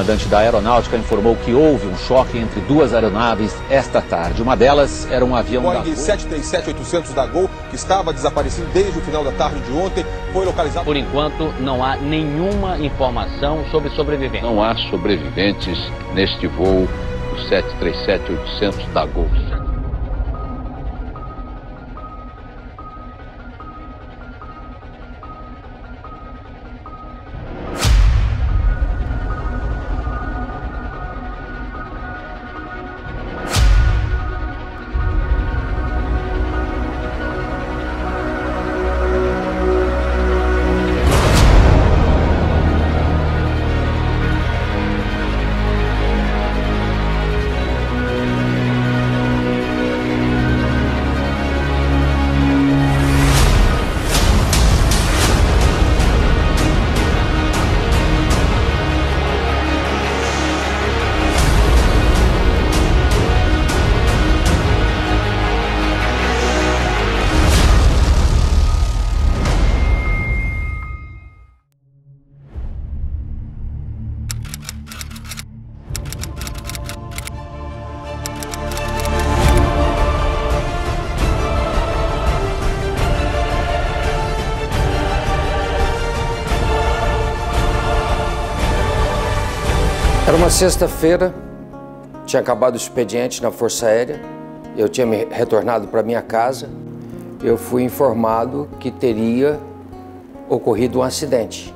comandante da Aeronáutica informou que houve um choque entre duas aeronaves esta tarde. Uma delas era um avião da Boeing 737-800 da Gol, que estava desaparecido desde o final da tarde de ontem, foi localizado. Por enquanto, não há nenhuma informação sobre sobreviventes. Não há sobreviventes neste voo, o 737-800 da Gol. Era uma sexta-feira, tinha acabado o expediente na Força Aérea, eu tinha me retornado para minha casa, eu fui informado que teria ocorrido um acidente,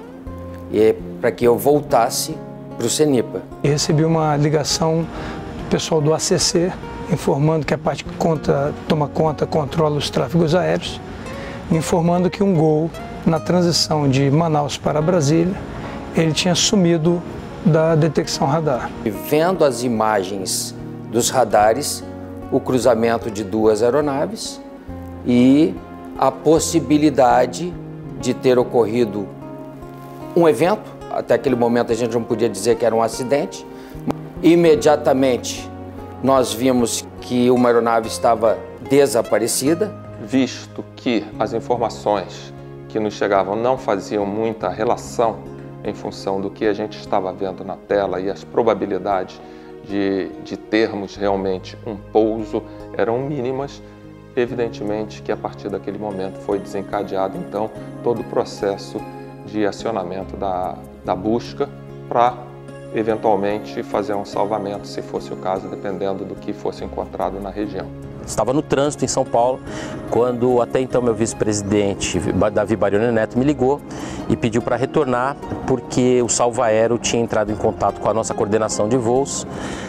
e para que eu voltasse para o CENIPA. E recebi uma ligação do pessoal do ACC, informando que a parte que toma conta, controla os tráfegos aéreos, me informando que um Gol, na transição de Manaus para Brasília, ele tinha sumido da detecção radar. Vendo as imagens dos radares, o cruzamento de duas aeronaves e a possibilidade de ter ocorrido um evento. Até aquele momento a gente não podia dizer que era um acidente. Imediatamente nós vimos que uma aeronave estava desaparecida. Visto que as informações que nos chegavam não faziam muita relação em função do que a gente estava vendo na tela e as probabilidades de termos realmente um pouso eram mínimas, evidentemente que a partir daquele momento foi desencadeado então todo o processo de acionamento da busca para eventualmente fazer um salvamento, se fosse o caso, dependendo do que fosse encontrado na região. Estava no trânsito em São Paulo, quando até então meu vice-presidente, Davi Barioni Neto, me ligou e pediu para retornar, porque o Salvo Aero tinha entrado em contato com a nossa coordenação de voos,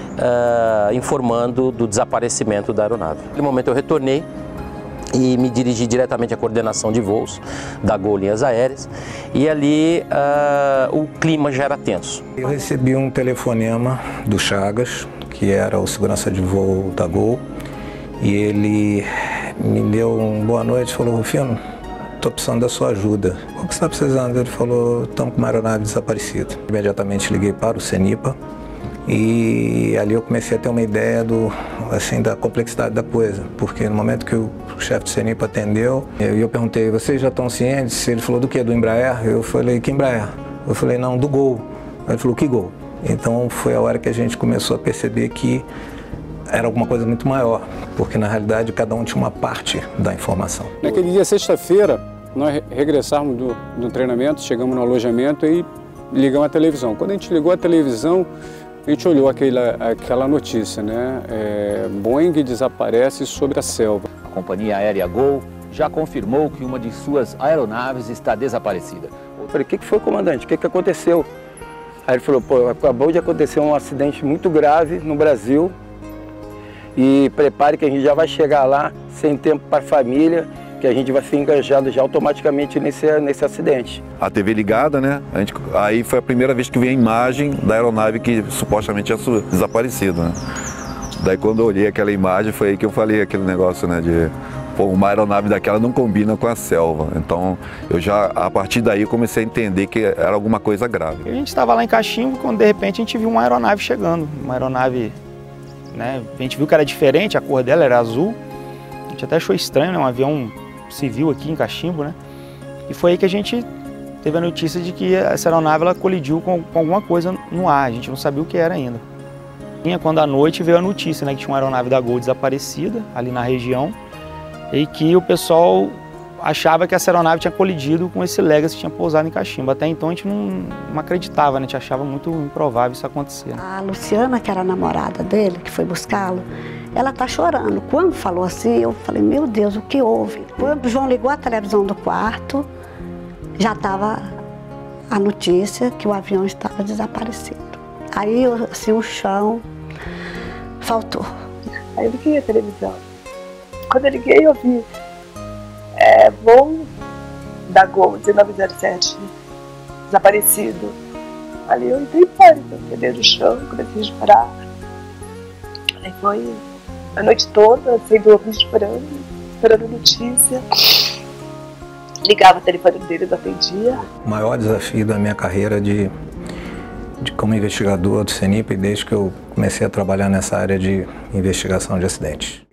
informando do desaparecimento da aeronave. Naquele momento eu retornei e me dirigi diretamente à coordenação de voos da Gol Linhas Aéreas, e ali o clima já era tenso. Eu recebi um telefonema do Chagas, que era o segurança de voo da Gol, e ele me deu uma boa noite, falou: Rufino, estou precisando da sua ajuda. O que você está precisando? Ele falou: estamos com uma aeronave desaparecida. Imediatamente liguei para o CENIPA e ali eu comecei a ter uma ideia da complexidade da coisa, porque no momento que o chefe do CENIPA atendeu, eu perguntei: vocês já estão cientes? Ele falou: do que? Do Embraer? Eu falei: que Embraer? Eu falei: não, do Gol. Ele falou: que Gol? Então foi a hora que a gente começou a perceber que era alguma coisa muito maior, porque na realidade cada um tinha uma parte da informação. Naquele dia, sexta-feira, nós regressamos do treinamento, chegamos no alojamento e ligamos a televisão. Quando a gente ligou a televisão, a gente olhou aquela notícia, né? Boeing desaparece sobre a selva. A companhia aérea Gol já confirmou que uma de suas aeronaves está desaparecida. Eu falei: o que foi, comandante? O que aconteceu? Aí ele falou: pô, acabou de acontecer um acidente muito grave no Brasil, e prepare que a gente já vai chegar lá sem tempo para a família, que a gente vai ser engajado já automaticamente nesse acidente. A TV ligada, né? Aí foi a primeira vez que vi a imagem da aeronave que supostamente tinha desaparecido, né? Daí quando eu olhei aquela imagem, foi aí que eu falei aquele negócio, né? De, pô, uma aeronave daquela não combina com a selva. Então, eu já, a partir daí, comecei a entender que era alguma coisa grave. A gente estava lá em Cachimbo, quando de repente a gente viu uma aeronave chegando, uma aeronave, né? A gente viu que era diferente, a cor dela era azul. A gente até achou estranho, né? Um avião civil aqui em Cachimbo, né? E foi aí que a gente teve a notícia de que essa aeronave ela colidiu com alguma coisa no ar, a gente não sabia o que era ainda. Quando à noite veio a notícia, né, que tinha uma aeronave da Gol desaparecida ali na região e que o pessoal achava que essa aeronave tinha colidido com esse Legacy que tinha pousado em Cachimbo. Até então a gente não acreditava, né? A gente achava muito improvável isso acontecer. A Luciana, que era a namorada dele, que foi buscá-lo, ela tá chorando. Quando falou assim, eu falei, meu Deus, o que houve? Quando o João ligou a televisão do quarto, já estava a notícia que o avião estava desaparecido. Aí, assim, o chão faltou. Aí eu liguei a televisão. Quando eu liguei, eu vi voo da Gol 1907 desaparecido. Ali eu entrei em pânico, eu no chão, comecei a chorar. Aí foi a noite toda, sem dormir, esperando notícia. Ligava o telefone dele, não atendia. O maior desafio da minha carreira como investigador do CENIPA, desde que eu comecei a trabalhar nessa área de investigação de acidentes.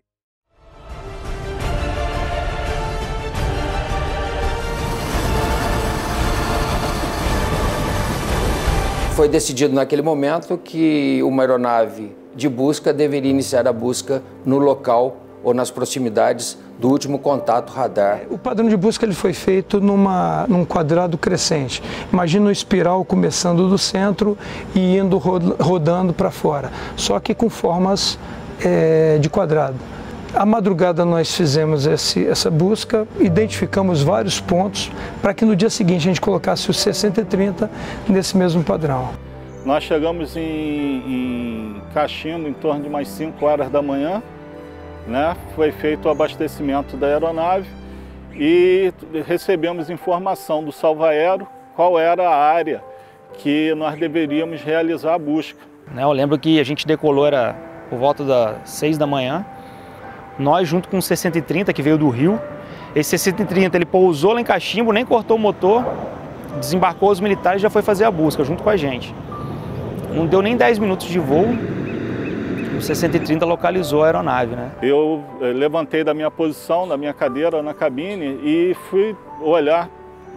Foi decidido naquele momento que uma aeronave de busca deveria iniciar a busca no local ou nas proximidades do último contato radar. O padrão de busca ele foi feito num quadrado crescente. Imagina uma espiral começando do centro e indo rodando para fora, só que com formas de quadrado. À madrugada nós fizemos essa busca, identificamos vários pontos para que no dia seguinte a gente colocasse o 60 e 30 nesse mesmo padrão. Nós chegamos em Cachimbo em torno de umas 5 horas da manhã, né? Foi feito o abastecimento da aeronave e recebemos informação do Salvaero qual era a área que nós deveríamos realizar a busca. Eu lembro que a gente decolou, era por volta das 6 da manhã, nós junto com o 60 e 30 que veio do Rio. Esse 60 e 30 ele pousou lá em Cachimbo, nem cortou o motor, desembarcou os militares e já foi fazer a busca junto com a gente. Não deu nem 10 minutos de voo, o 60 e 30 localizou a aeronave, né? Eu levantei da minha posição, da minha cadeira na cabine e fui olhar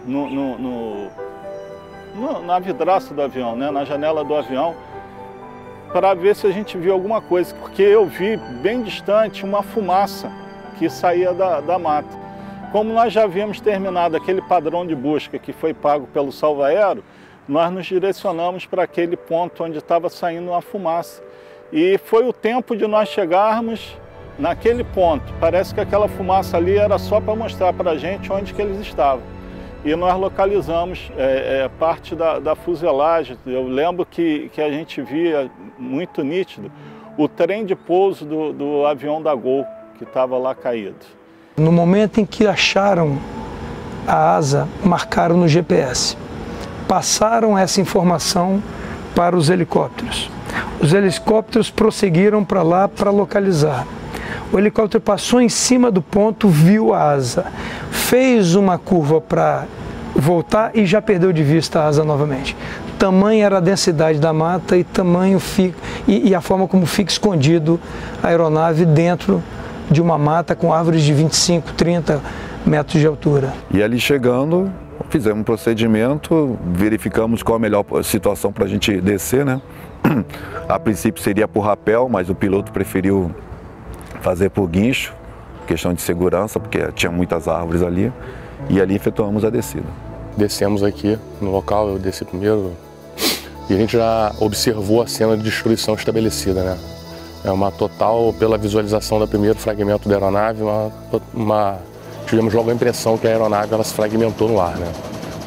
na vidraça do avião, né? Na janela do avião, para ver se a gente viu alguma coisa, porque eu vi bem distante uma fumaça que saía da mata. Como nós já havíamos terminado aquele padrão de busca que foi pago pelo Salvaero, nós nos direcionamos para aquele ponto onde estava saindo uma fumaça. E foi o tempo de nós chegarmos naquele ponto. Parece que aquela fumaça ali era só para mostrar para a gente onde que eles estavam. E nós localizamos parte da fuselagem. Eu lembro que a gente via muito nítido o trem de pouso do avião da Gol, que estava lá caído. No momento em que acharam a asa, marcaram no GPS. Passaram essa informação para os helicópteros. Os helicópteros prosseguiram para lá para localizar. O helicóptero passou em cima do ponto, viu a asa, fez uma curva para voltar e já perdeu de vista a asa novamente. Tamanha era a densidade da mata e tamanho e a forma como fica escondido a aeronave dentro de uma mata com árvores de 25, 30 metros de altura. E ali chegando, fizemos um procedimento, verificamos qual a melhor situação para a gente descer, né? A princípio seria por rapel, mas o piloto preferiu fazer por guincho, questão de segurança, porque tinha muitas árvores ali, e ali efetuamos a descida. Descemos aqui no local, eu desci primeiro, e a gente já observou a cena de destruição estabelecida, né? É uma total, pela visualização do primeiro fragmento da aeronave, tivemos logo a impressão que a aeronave ela se fragmentou no ar, né?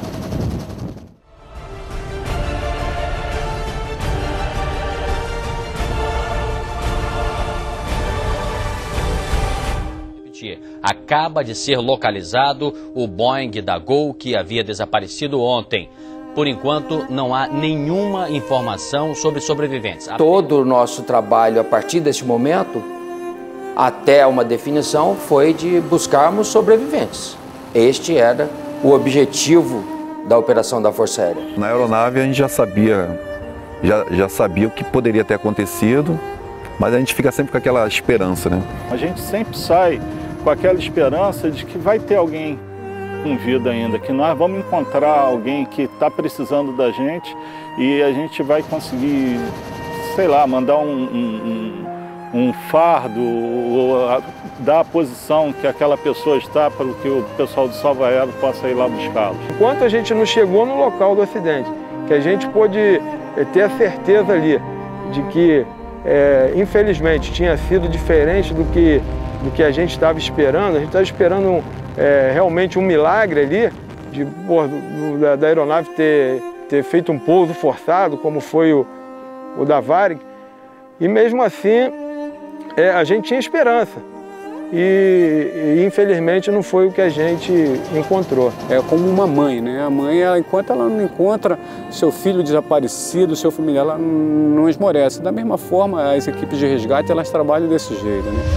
Acaba de ser localizado o Boeing da Gol que havia desaparecido ontem. Por enquanto, não há nenhuma informação sobre sobreviventes. Todo o nosso trabalho a partir desse momento, até uma definição, foi de buscarmos sobreviventes. Este era o objetivo da operação da Força Aérea. Na aeronave a gente já sabia o que poderia ter acontecido, mas a gente fica sempre com aquela esperança, né? A gente sempre sai com aquela esperança de que vai ter alguém com vida ainda, que nós vamos encontrar alguém que está precisando da gente e a gente vai conseguir, sei lá, mandar um fardo, ou dar a posição que aquela pessoa está para que o pessoal do Salva Aero possa ir lá buscá-los. Enquanto a gente não chegou no local do acidente, que a gente pôde ter a certeza ali de que, infelizmente, tinha sido diferente do que a gente estava esperando. A gente estava esperando realmente um milagre ali, da aeronave ter feito um pouso forçado, como foi o da Varig. E mesmo assim, a gente tinha esperança. E infelizmente não foi o que a gente encontrou. É como uma mãe, né? A mãe, enquanto ela não encontra seu filho desaparecido, seu familiar, ela não esmorece. Da mesma forma, as equipes de resgate, elas trabalham desse jeito, né?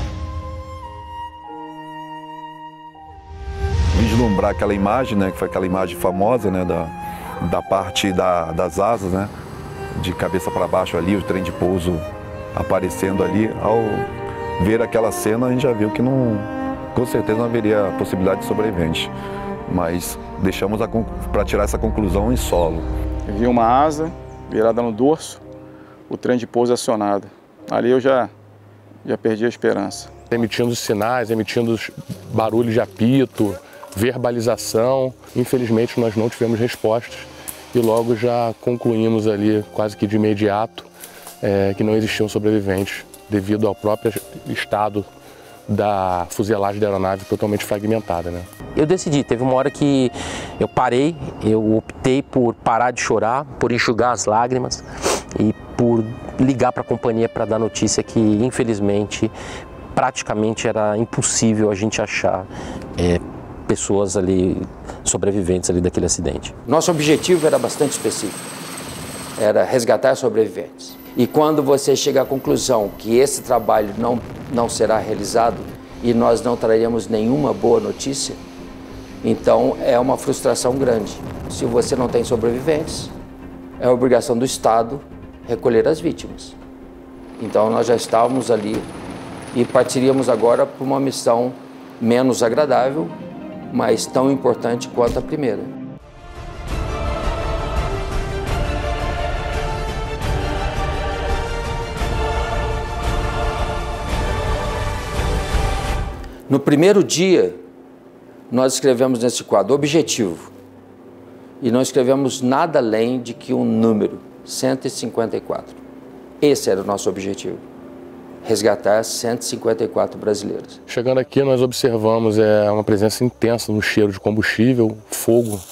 Vislumbrar aquela imagem, né, que foi aquela imagem famosa, né, da parte das asas, né, de cabeça para baixo ali, o trem de pouso aparecendo ali. Ao ver aquela cena, a gente já viu que com certeza não haveria possibilidade de sobrevivente, mas deixamos para tirar essa conclusão em solo. Eu vi uma asa virada no dorso, o trem de pouso acionado. Ali eu já perdi a esperança. Emitindo sinais, emitindo barulho de apito, verbalização. Infelizmente nós não tivemos respostas e logo já concluímos ali quase que de imediato que não existiam sobreviventes devido ao próprio estado da fuselagem da aeronave totalmente fragmentada, né? Eu decidi, teve uma hora que eu parei, eu optei por parar de chorar, por enxugar as lágrimas e por ligar para a companhia para dar notícia que, infelizmente, praticamente era impossível a gente achar pessoas ali, sobreviventes ali daquele acidente. Nosso objetivo era bastante específico, era resgatar sobreviventes. E quando você chega à conclusão que esse trabalho não será realizado e nós não traremos nenhuma boa notícia, então é uma frustração grande. Se você não tem sobreviventes, é a obrigação do Estado recolher as vítimas. Então nós já estávamos ali e partiríamos agora para uma missão menos agradável, mas tão importante quanto a primeira. No primeiro dia, nós escrevemos nesse quadro objetivo e não escrevemos nada além de que um número, 154. Esse era o nosso objetivo, resgatar 154 brasileiros. Chegando aqui, nós observamos uma presença intensa no cheiro de combustível, fogo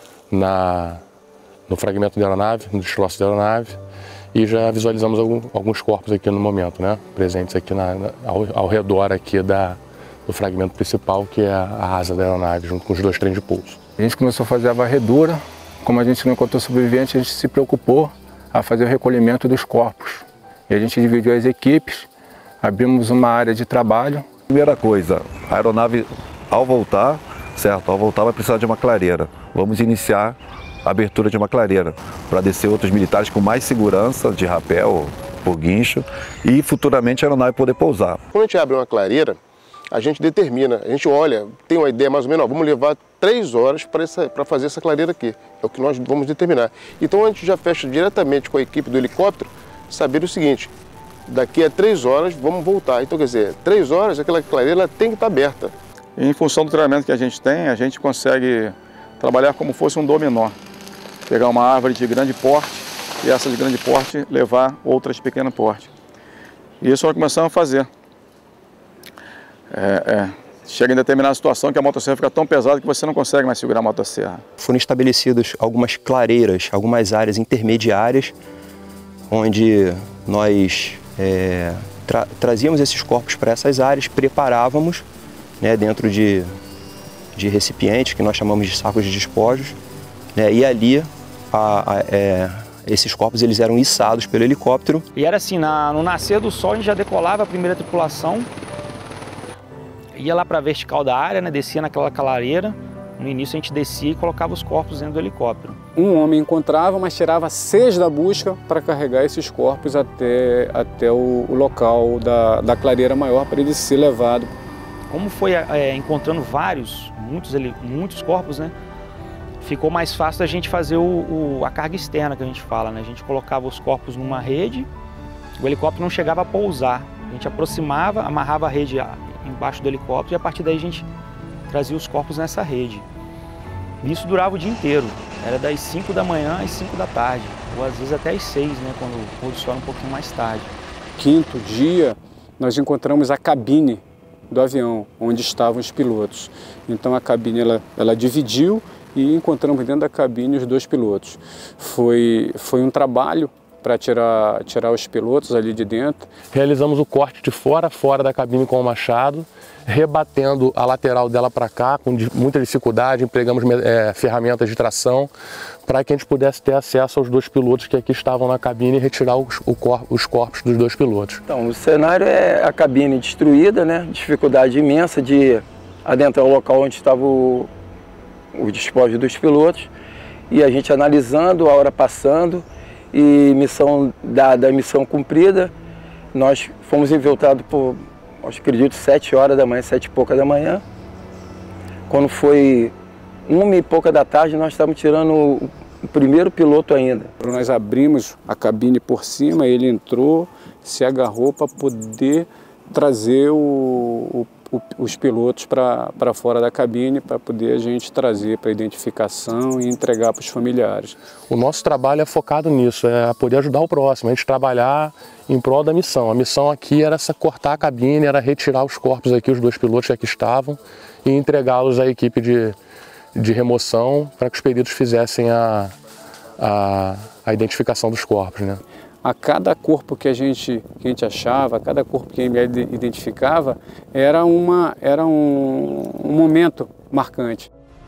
no fragmento da aeronave, no destroço da aeronave, e já visualizamos alguns corpos aqui no momento, né, presentes aqui ao redor aqui do fragmento principal, que é a asa da aeronave, junto com os dois trens de pouso. A gente começou a fazer a varredura. Como a gente não encontrou sobrevivente, a gente se preocupou a fazer o recolhimento dos corpos. E a gente dividiu as equipes, abrimos uma área de trabalho. Primeira coisa, a aeronave, ao voltar, vai precisar de uma clareira. Vamos iniciar a abertura de uma clareira, para descer outros militares com mais segurança, de rapel, por guincho, e futuramente a aeronave poder pousar. Quando a gente abre uma clareira, a gente determina, a gente olha, tem uma ideia mais ou menos, vamos levar 3 horas para fazer essa clareira aqui, é o que nós vamos determinar. Então a gente já fecha diretamente com a equipe do helicóptero, saber o seguinte, daqui a 3 horas vamos voltar. Então quer dizer, 3 horas aquela clareira tem que estar aberta. E em função do treinamento que a gente tem, a gente consegue trabalhar como fosse um dominó. Pegar uma árvore de grande porte e essa de grande porte levar outras de pequeno porte. E isso nós começamos a fazer. Chega em determinada situação que a motosserra fica tão pesada que você não consegue mais segurar a motosserra. Foram estabelecidas algumas clareiras, algumas áreas intermediárias, onde nós trazíamos esses corpos para essas áreas, preparávamos, né, dentro de recipientes, que nós chamamos de sacos de despojos, né, e ali esses corpos eles eram içados pelo helicóptero. E era assim, no nascer do sol a gente já decolava a primeira tripulação, ia lá para a vertical da área, né, descia naquela clareira. No início a gente descia e colocava os corpos dentro do helicóptero. Um homem encontrava, mas tirava 6 da busca para carregar esses corpos até o local da clareira maior para ele ser levado Como foi encontrando muitos corpos, né? Ficou mais fácil da gente fazer a carga externa que a gente fala, né? A gente colocava os corpos numa rede, o helicóptero não chegava a pousar. A gente aproximava, amarrava a rede embaixo do helicóptero e a partir daí a gente trazia os corpos nessa rede. Isso durava o dia inteiro, era das 5 da manhã às 5 da tarde, ou às vezes até às 6, né, quando o pôr do sol era um pouquinho mais tarde. Quinto dia, nós encontramos a cabine do avião, onde estavam os pilotos. Então a cabine ela dividiu e encontramos dentro da cabine os 2 pilotos. Foi um trabalho para tirar os pilotos ali de dentro. Realizamos o corte de fora a fora da cabine com o machado, rebatendo a lateral dela para cá com muita dificuldade, empregamos ferramentas de tração para que a gente pudesse ter acesso aos 2 pilotos que aqui estavam na cabine e retirar os corpos dos 2 pilotos. Então, o cenário é a cabine destruída, né? Dificuldade imensa de adentrar o local onde estava o despojo dos pilotos e a gente analisando, a hora passando e missão cumprida, nós fomos infiltrados por, acredito, 7 horas da manhã, 7 e pouca da manhã. Quando foi 1 e pouca da tarde, nós estávamos tirando o primeiro piloto ainda. Nós abrimos a cabine por cima, ele entrou, se agarrou para poder trazer os pilotos para fora da cabine, para poder a gente trazer para identificação e entregar para os familiares. O nosso trabalho é focado nisso, é poder ajudar o próximo, a gente trabalhar em prol da missão. A missão aqui era cortar a cabine, era retirar os corpos aqui, os 2 pilotos que aqui estavam, e entregá-los à equipe de remoção para que os peritos fizessem a identificação dos corpos, né? A cada corpo que a gente achava, a cada corpo que a ML identificava, era um momento marcante.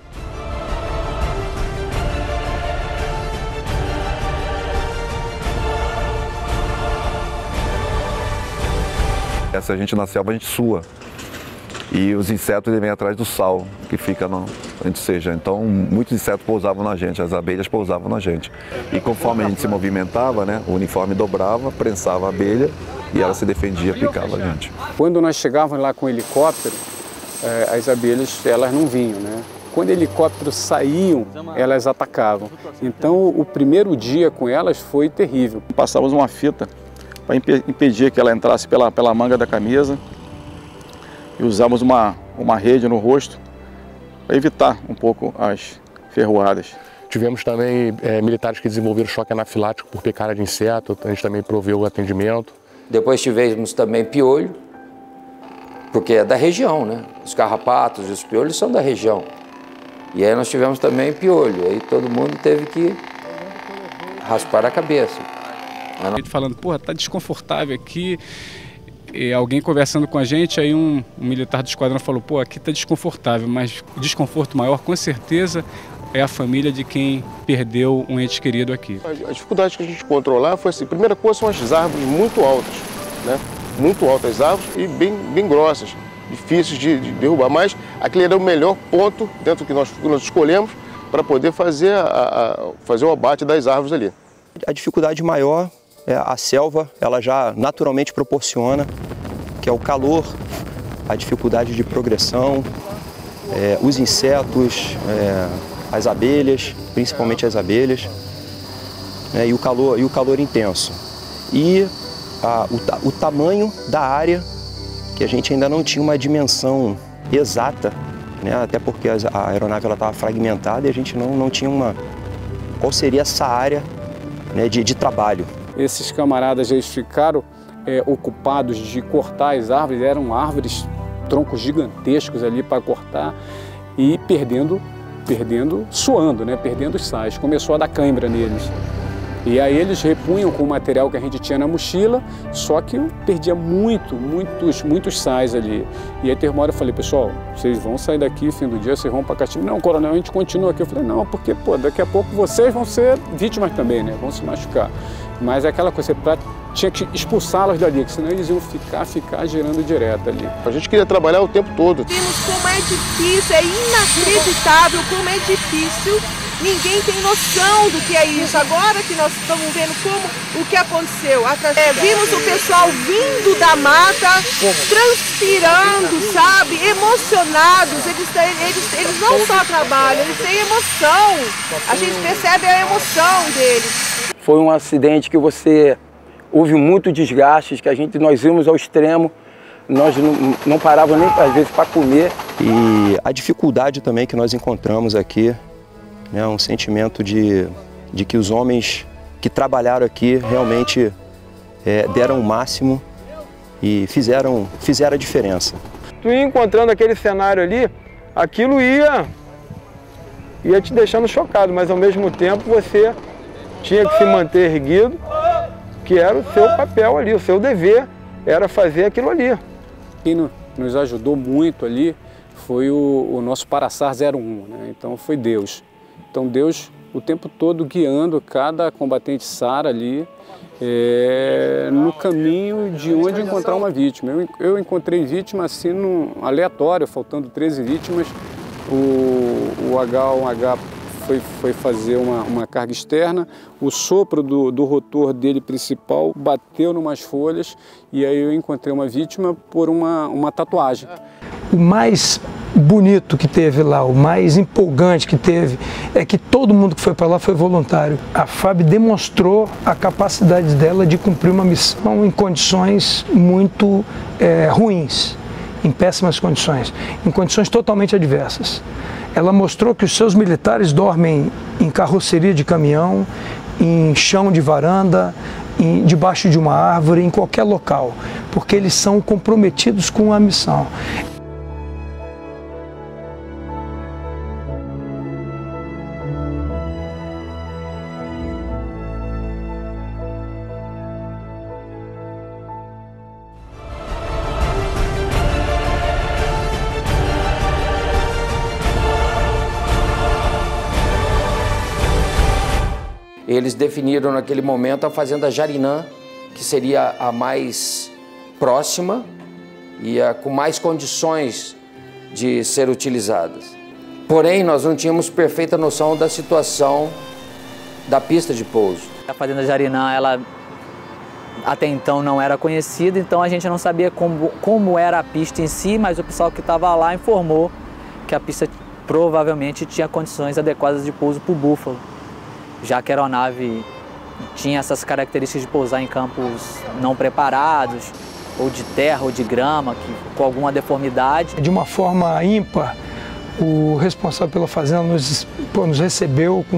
Essa gente na selva, a gente sua. E os insetos vêm atrás do sal, que fica onde seja. Então, muitos insetos pousavam na gente, as abelhas pousavam na gente. E conforme a gente se movimentava, né, o uniforme dobrava, prensava a abelha e ela se defendia, picava a gente. Quando nós chegávamos lá com o helicóptero, as abelhas elas não vinham, né? Quando helicópteros saíam, elas atacavam. Então, o primeiro dia com elas foi terrível. Passávamos uma fita para impedir que ela entrasse pela manga da camisa. E usamos uma rede no rosto para evitar um pouco as ferroadas. Tivemos também militares que desenvolveram choque anafilático por picada de inseto, a gente também proveu o atendimento. Depois tivemos também piolho, porque é da região, né? Os carrapatos e os piolhos são da região. E aí nós tivemos também piolho, aí todo mundo teve que raspar a cabeça. Falando, porra, tá desconfortável aqui. E alguém conversando com a gente, aí um militar do esquadrão falou, pô, aqui tá desconfortável, mas o desconforto maior, com certeza, é a família de quem perdeu um ente querido aqui. A dificuldade que a gente encontrou lá foi assim, a primeira coisa são as árvores muito altas, né? Muito altas as árvores e bem grossas, difíceis de derrubar, mas aquele era o melhor ponto dentro do que nós escolhemos para poder fazer o abate das árvores ali. A dificuldade maior a selva, ela já naturalmente proporciona, que é o calor, a dificuldade de progressão, os insetos, as abelhas, principalmente as abelhas, e o calor intenso. E o tamanho da área, que a gente ainda não tinha uma dimensão exata, né, até porque a aeronave estava fragmentada e a gente não tinha qual seria essa área, né, de trabalho. Esses camaradas eles ficaram ocupados de cortar as árvores, eram árvores, troncos gigantescos ali para cortar e suando, né? Perdendo os sais. Começou a dar cãibra neles. E aí eles repunham com o material que a gente tinha na mochila, só que eu perdia muitos sais ali. E aí teve uma hora eu falei, pessoal, vocês vão sair daqui, fim do dia, vocês vão para Catimba. Não, coronel, a gente continua aqui. Eu falei, não, porque, pô, daqui a pouco vocês vão ser vítimas também, né? Vão se machucar. Mas é aquela coisa, tinha que expulsá-los dali, senão eles iam ficar girando direto ali. A gente queria trabalhar o tempo todo. Vimos como é difícil, é inacreditável como é difícil Ninguém tem noção do que é isso. Agora que nós estamos vendo como o que aconteceu. Vimos o pessoal vindo da mata, transpirando, sabe? Emocionados. Eles não só trabalham, eles têm emoção. A gente percebe a emoção deles. Foi um acidente que houve muito desgaste, que nós íamos ao extremo. Nós não parávamos nem, às vezes, para comer. E a dificuldade também que nós encontramos aqui, né, um sentimento de que os homens que trabalharam aqui realmente deram o máximo e fizeram a diferença. Tu ia encontrando aquele cenário ali, aquilo ia te deixando chocado, mas ao mesmo tempo você tinha que se manter erguido, que era o seu papel ali, o seu dever era fazer aquilo ali. Quem nos ajudou muito ali foi o nosso Paraçar 01, né? Então foi Deus. Então Deus o tempo todo guiando cada combatente SAR ali no caminho de onde encontrar uma vítima. Eu encontrei vítima assim aleatório, faltando 13 vítimas. O H1H foi fazer uma carga externa, o sopro do rotor dele principal bateu numas folhas e aí eu encontrei uma vítima por uma tatuagem. O mais bonito que teve lá, o mais empolgante que teve, é que todo mundo que foi para lá foi voluntário. A FAB demonstrou a capacidade dela de cumprir uma missão em condições muito ruins, em péssimas condições, em condições totalmente adversas. Ela mostrou que os seus militares dormem em carroceria de caminhão, em chão de varanda, debaixo de uma árvore, em qualquer local, porque eles são comprometidos com a missão. Eles definiram naquele momento a fazenda Jarinã, que seria a mais próxima e a com mais condições de ser utilizadas. Porém, nós não tínhamos perfeita noção da situação da pista de pouso. A fazenda Jarinã, ela até então não era conhecida, então a gente não sabia como era a pista em si, mas o pessoal que estava lá informou que a pista provavelmente tinha condições adequadas de pouso para o búfalo, já que a aeronave tinha essas características de pousar em campos não preparados, ou de terra ou de grama, com alguma deformidade. De uma forma ímpar, o responsável pela fazenda nos recebeu com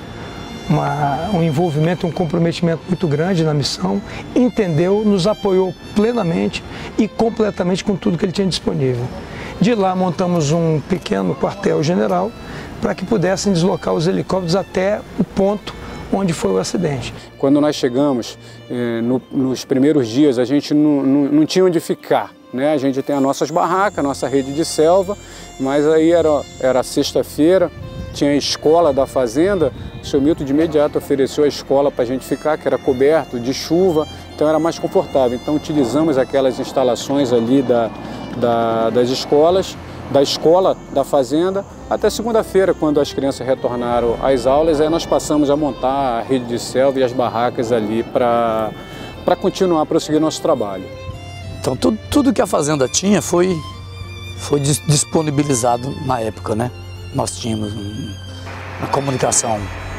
um envolvimento, um comprometimento muito grande na missão, entendeu, nos apoiou plenamente e completamente com tudo que ele tinha disponível. De lá montamos um pequeno quartel-general para que pudessem deslocar os helicópteros até o ponto onde foi o acidente. Quando nós chegamos, nos primeiros dias, a gente não tinha onde ficar, né? A gente tem as nossas barracas, a nossa rede de selva, mas aí era sexta-feira, tinha a escola da fazenda, o seu Milton de imediato ofereceu a escola para a gente ficar, que era coberto de chuva, então era mais confortável. Então utilizamos aquelas instalações ali das escolas, da escola da fazenda, até segunda-feira, quando as crianças retornaram às aulas, aí nós passamos a montar a rede de selva e as barracas ali para continuar a prosseguir nosso trabalho. Então tudo que a fazenda tinha foi disponibilizado na época, né? Nós tínhamos a comunicação,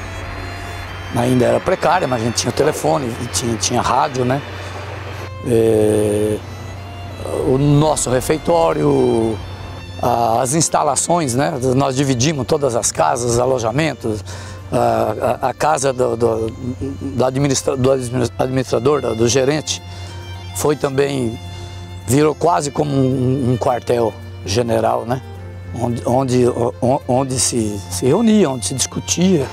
ainda era precária, mas a gente tinha o telefone, tinha rádio, né? O nosso refeitório, as instalações, né? Nós dividimos todas as casas, alojamentos, a casa do administrador, do gerente, virou quase como um quartel general, né? Onde se reunia, onde se discutia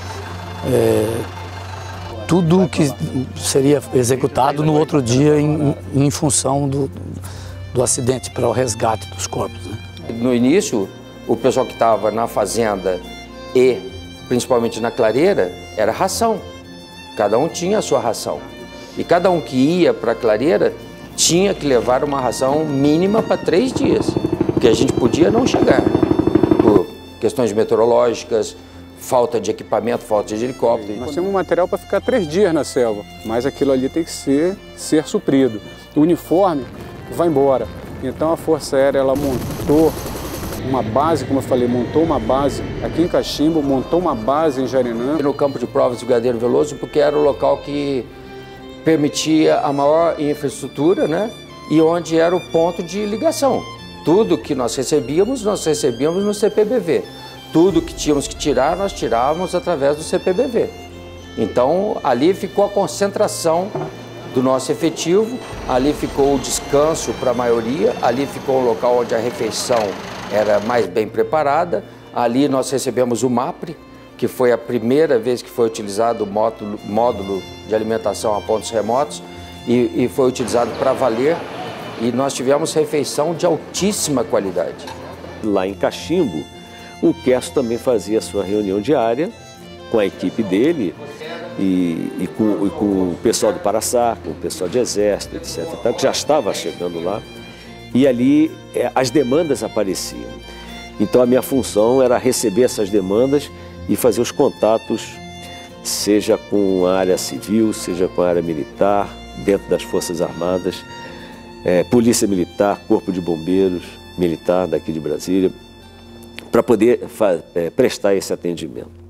tudo que seria executado no outro dia em função do acidente, para o resgate dos corpos, né? No início, o pessoal que estava na fazenda e principalmente na clareira era ração. Cada um tinha a sua ração. E cada um que ia para a clareira tinha que levar uma ração mínima para 3 dias, porque a gente podia não chegar por questões meteorológicas, falta de equipamento, falta de helicóptero. Nós temos material para ficar 3 dias na selva, mas aquilo ali tem que ser suprido. O uniforme vai embora. Então a Força Aérea ela montou uma base, como eu falei, montou uma base aqui em Cachimbo, montou uma base em Jarinã. No campo de provas do Brigadeiro Veloso, porque era o local que permitia a maior infraestrutura, né? E onde era o ponto de ligação. Tudo que nós recebíamos no CPBV. Tudo que tínhamos que tirar, nós tirávamos através do CPBV. Então, ali ficou a concentração do nosso efetivo, ali ficou o descanso para a maioria, ali ficou um local onde a refeição era mais bem preparada. Ali nós recebemos o MAPRE, que foi a primeira vez que foi utilizado o módulo de alimentação a pontos remotos e foi utilizado para valer. E nós tivemos refeição de altíssima qualidade. Lá em Cachimbo, o Querso também fazia a sua reunião diária com a equipe dele e com o pessoal do Paraçá, com o pessoal de Exército, etc. Que já estava chegando lá. E ali as demandas apareciam. Então a minha função era receber essas demandas e fazer os contatos, seja com a área civil, seja com a área militar, dentro das Forças Armadas, Polícia Militar, Corpo de Bombeiros Militar daqui de Brasília, para poder prestar esse atendimento.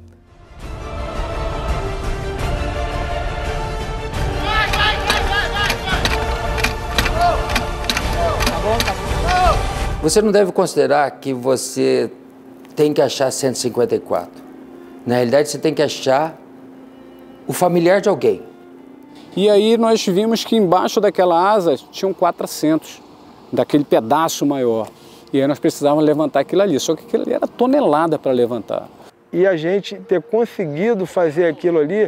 Você não deve considerar que você tem que achar 154. Na realidade, você tem que achar o familiar de alguém. E aí nós vimos que embaixo daquela asa tinham 400, daquele pedaço maior. E aí nós precisávamos levantar aquilo ali, só que aquilo ali era tonelada para levantar. E a gente ter conseguido fazer aquilo ali,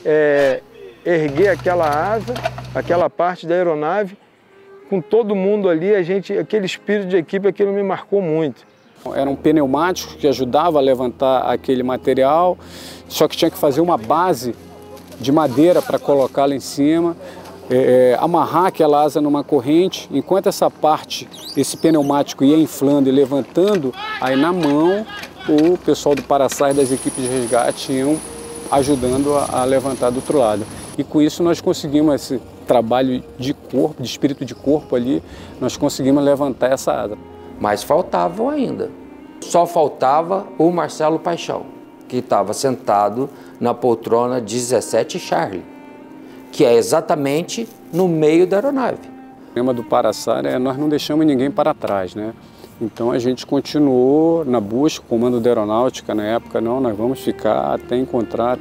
erguer aquela asa, aquela parte da aeronave, com todo mundo ali, aquele espírito de equipe, aquilo me marcou muito. Eram pneumáticos que ajudavam a levantar aquele material, só que tinha que fazer uma base de madeira para colocar lá em cima, amarrar aquela asa numa corrente, enquanto essa parte, esse pneumático ia inflando e levantando, aí na mão o pessoal do Paraçá e das equipes de resgate iam ajudando a levantar do outro lado. E com isso nós conseguimos esse trabalho de corpo, de espírito de corpo ali, nós conseguimos levantar essa asa. Mas faltavam ainda. Só faltava o Marcelo Paixão, que estava sentado na poltrona 17 Charlie, que é exatamente no meio da aeronave. O tema do Paraçá é nós não deixamos ninguém para trás, né? Então a gente continuou na busca, o comando da aeronáutica na época, não, nós vamos ficar até encontrar.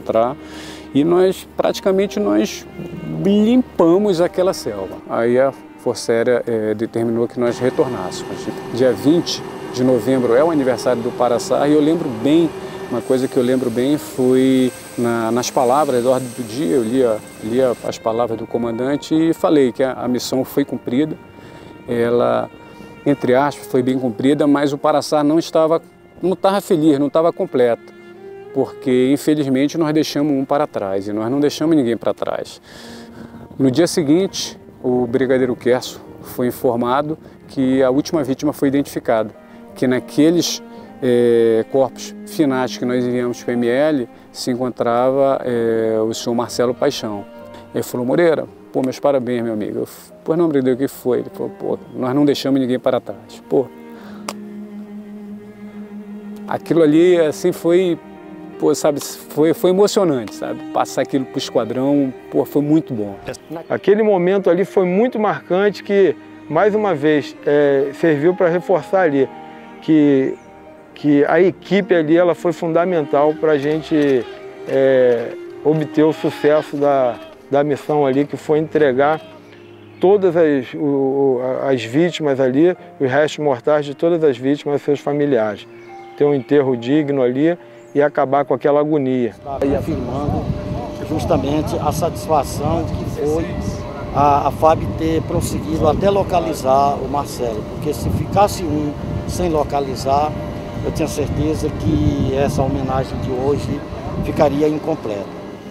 E nós praticamente limpamos aquela selva. Aí a Força Aérea determinou que nós retornássemos. Dia 20 de novembro é o aniversário do Paraçá e eu lembro bem, uma coisa que eu lembro bem foi nas palavras da ordem do dia, eu lia as palavras do comandante e falei que a missão foi cumprida. Ela, entre aspas, foi bem cumprida, mas o Paraçá não estava feliz, não estava completo. Porque, infelizmente, nós deixamos um para trás e nós não deixamos ninguém para trás. No dia seguinte, o Brigadeiro Querso foi informado que a última vítima foi identificada, que naqueles corpos finais que nós enviamos para o ML se encontrava o senhor Marcelo Paixão. Ele falou, Moreira, pô, meus parabéns, meu amigo. Pois não, Brigadeiro, o que foi? Ele falou, pô, nós não deixamos ninguém para trás. Pô, aquilo ali, assim, foi... Pô, sabe, foi emocionante, sabe? Passar aquilo para o esquadrão, pô, foi muito bom. Aquele momento ali foi muito marcante que, mais uma vez, serviu para reforçar ali que a equipe ali ela foi fundamental para a gente obter o sucesso da missão ali, que foi entregar todas as vítimas ali, os restos mortais de todas as vítimas aos seus familiares. Ter um enterro digno ali e acabar com aquela agonia. E afirmando justamente a satisfação que foi a FAB ter prosseguido até localizar o Marcelo, porque se ficasse um sem localizar, eu tinha certeza que essa homenagem de hoje ficaria incompleta.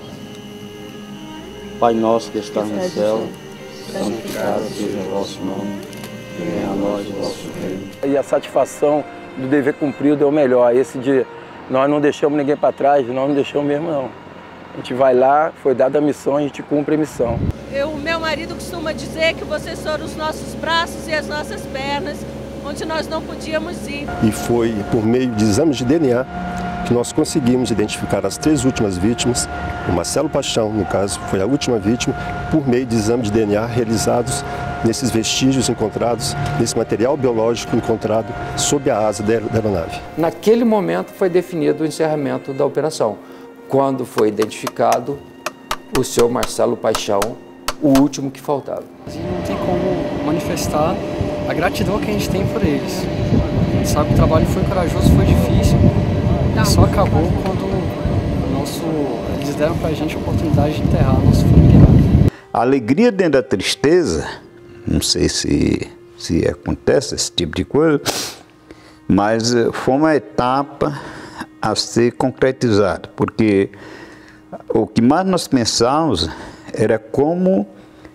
Pai nosso que estás no céu, santificado seja o vosso nome, venha a nós o vosso reino. E a satisfação do dever cumprido é o melhor, esse de Nós não deixamos ninguém para trás, nós não deixamos mesmo não. A gente vai lá, foi dada a missão, a gente cumpre a missão. O meu marido costuma dizer que vocês foram os nossos braços e as nossas pernas, onde nós não podíamos ir. E foi por meio de exames de DNA que nós conseguimos identificar as 3 últimas vítimas. O Marcelo Paixão, no caso, foi a última vítima, por meio de exames de DNA realizados nesses vestígios encontrados, nesse material biológico encontrado sob a asa da aeronave. Naquele momento foi definido o encerramento da operação, quando foi identificado o senhor Marcelo Paixão, o último que faltava. Não tem como manifestar a gratidão que a gente tem por eles. A gente sabe que o trabalho foi corajoso, foi difícil, e só acabou quando eles deram pra gente a oportunidade de enterrar nosso familiar. A alegria dentro da tristeza, não sei se acontece esse tipo de coisa, mas foi uma etapa a ser concretizada, porque o que mais nós pensávamos era como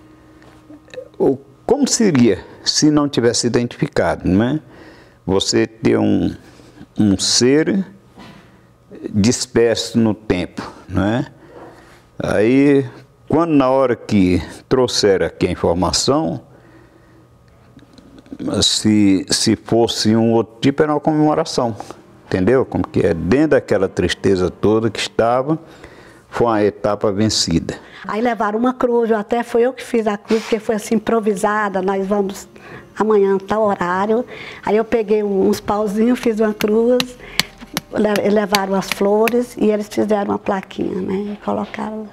seria se não tivesse identificado, não é? Você ter um ser disperso no tempo, não é? Aí, quando na hora que trouxeram aqui a informação, se fosse um outro tipo, era uma comemoração, entendeu? Como que é, dentro daquela tristeza toda que estava, foi uma etapa vencida. Aí levaram uma cruz, até foi eu que fiz a cruz, porque foi assim improvisada, nós vamos amanhã, tal horário. Aí eu peguei uns pauzinhos, fiz uma cruz, levaram as flores e eles fizeram uma plaquinha, né, e colocaram.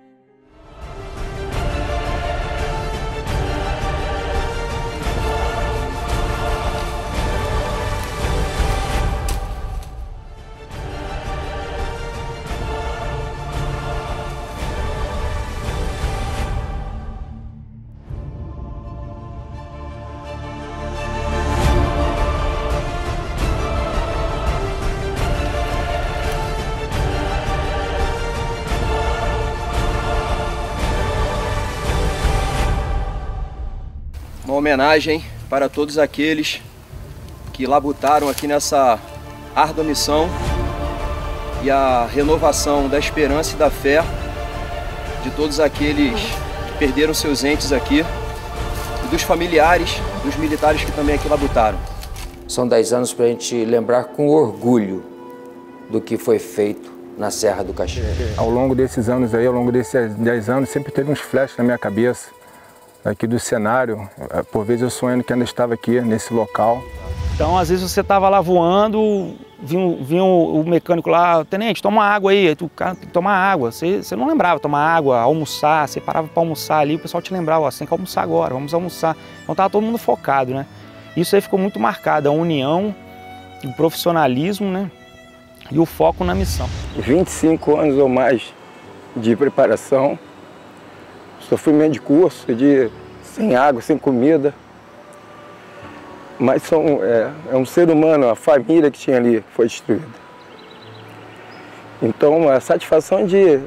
Uma homenagem para todos aqueles que labutaram aqui nessa árdua missão e a renovação da esperança e da fé de todos aqueles que perderam seus entes aqui e dos familiares dos militares que também aqui labutaram. São 10 anos para a gente lembrar com orgulho do que foi feito na Serra do Caximbo. Ao longo desses anos aí, ao longo desses 10 anos, sempre teve uns flashes na minha cabeça aqui do cenário. Por vezes eu sonhando que ainda estava aqui nesse local. Então, às vezes você estava lá voando, vinha o mecânico lá, tenente, toma água aí o cara tem que tomar água. Você não lembrava tomar água, almoçar, você parava para almoçar ali, o pessoal te lembrava, ó, você tem que almoçar agora, vamos almoçar. Então estava todo mundo focado, né? Isso aí ficou muito marcado, a união, o profissionalismo, né? E o foco na missão. 25 anos ou mais de preparação, sofrimento de curso, sem água, sem comida. Mas é um ser humano, a família que tinha ali foi destruída. Então a satisfação de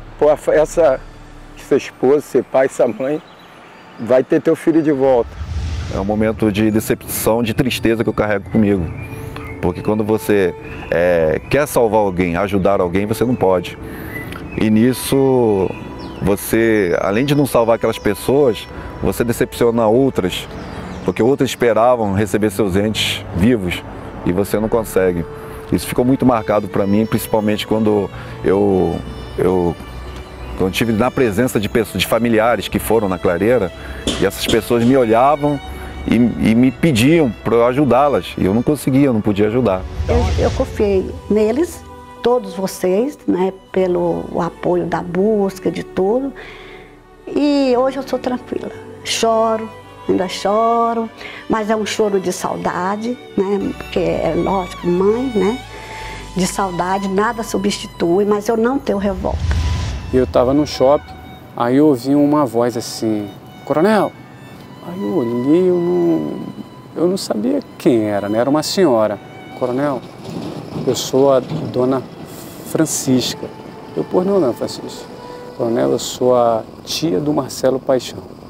ser esposa, ser pai, ser mãe, vai ter teu filho de volta. É um momento de decepção, de tristeza que eu carrego comigo. Porque quando você quer salvar alguém, ajudar alguém, você não pode. E nisso, você, além de não salvar aquelas pessoas, você decepciona outras. Porque outras esperavam receber seus entes vivos e você não consegue. Isso ficou muito marcado para mim, principalmente quando eu estive na presença de familiares que foram na clareira e essas pessoas me olhavam e me pediam para eu ajudá-las e eu não conseguia, eu não podia ajudar. Eu confiei neles, todos vocês, né, pelo apoio da busca, de tudo. E hoje eu sou tranquila, choro. Ainda choro, mas é um choro de saudade, né? Porque é lógico, mãe, né? De saudade, nada substitui, mas eu não tenho revolta. Eu estava no shopping, aí eu ouvi uma voz assim, Coronel. Aí eu olhei, eu não sabia quem era, né? Era uma senhora. Coronel, eu sou a dona Francisca. Eu, por não, Francisca. Coronel, eu sou a tia do Marcelo Paixão.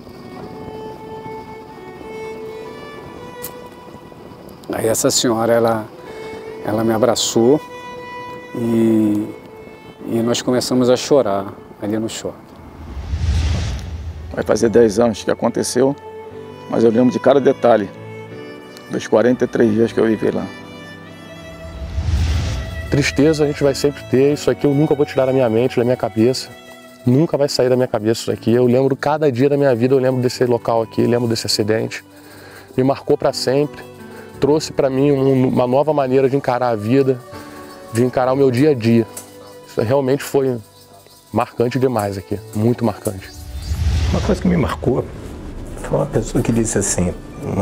Aí essa senhora, ela me abraçou e nós começamos a chorar ali no shopping. Vai fazer 10 anos que aconteceu, mas eu lembro de cada detalhe dos 43 dias que eu vivi lá. Tristeza a gente vai sempre ter, isso aqui eu nunca vou tirar da minha mente, da minha cabeça. Nunca vai sair da minha cabeça isso aqui. Eu lembro cada dia da minha vida, eu lembro desse local aqui, lembro desse acidente. Me marcou para sempre, trouxe para mim uma nova maneira de encarar a vida, de encarar o meu dia a dia. Isso realmente foi marcante demais aqui, muito marcante. Uma coisa que me marcou foi uma pessoa que disse assim,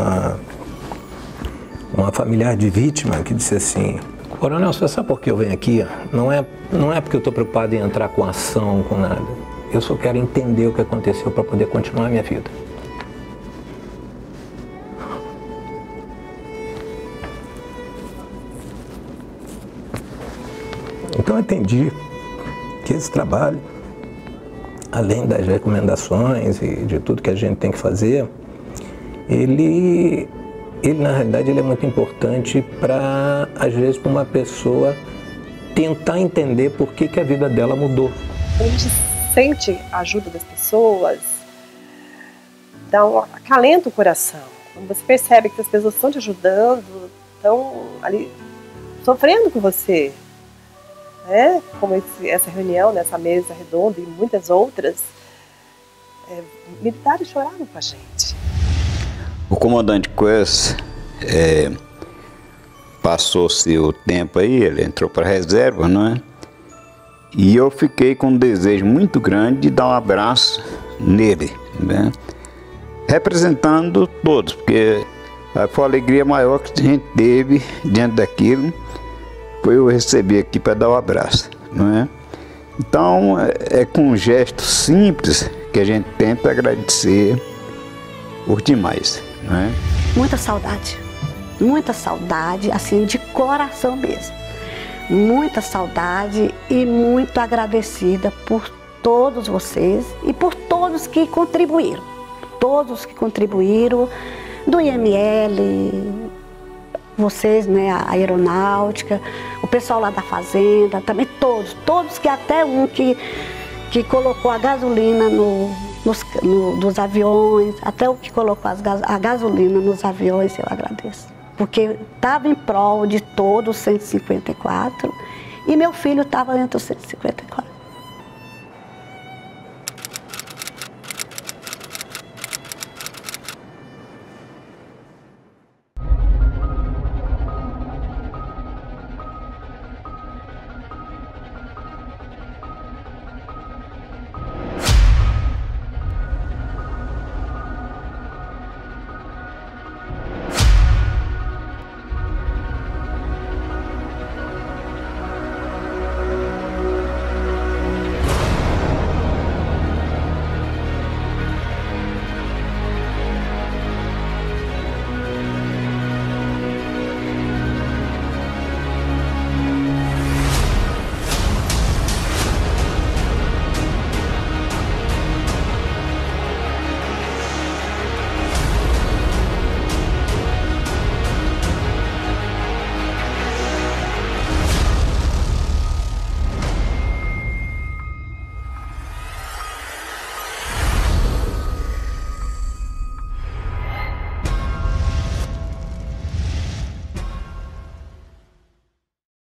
uma familiar de vítima que disse assim: Coronel, você sabe por que eu venho aqui? Não é porque eu estou preocupado em entrar com ação, com nada. Eu só quero entender o que aconteceu para poder continuar a minha vida. Então eu entendi que esse trabalho, além das recomendações e de tudo que a gente tem que fazer, ele na realidade ele é muito importante para, às vezes, para uma pessoa tentar entender por que a vida dela mudou. A gente sente a ajuda das pessoas, acalenta o coração. Quando você percebe que as pessoas estão te ajudando, estão ali sofrendo com você, né? Como essa reunião, nessa mesa redonda e muitas outras, militares choraram com a gente. O comandante Quest, passou-se o tempo aí, ele entrou para a reserva, não é? E eu fiquei com um desejo muito grande de dar um abraço nele, né? Representando todos, porque foi a alegria maior que a gente teve diante daquilo, foi eu receber aqui para dar um abraço, não é? Então, é com um gesto simples que a gente tenta agradecer por demais, não é? Muita saudade, assim, de coração mesmo. Muita saudade e muito agradecida por todos vocês e por todos que contribuíram. Todos que contribuíram, do IML, vocês, né, a aeronáutica, o pessoal lá da fazenda, também todos que até um que colocou a gasolina nos aviões, até o que colocou a gasolina nos aviões, eu agradeço. Porque estava em prol de todos os 154 e meu filho estava entre os 154.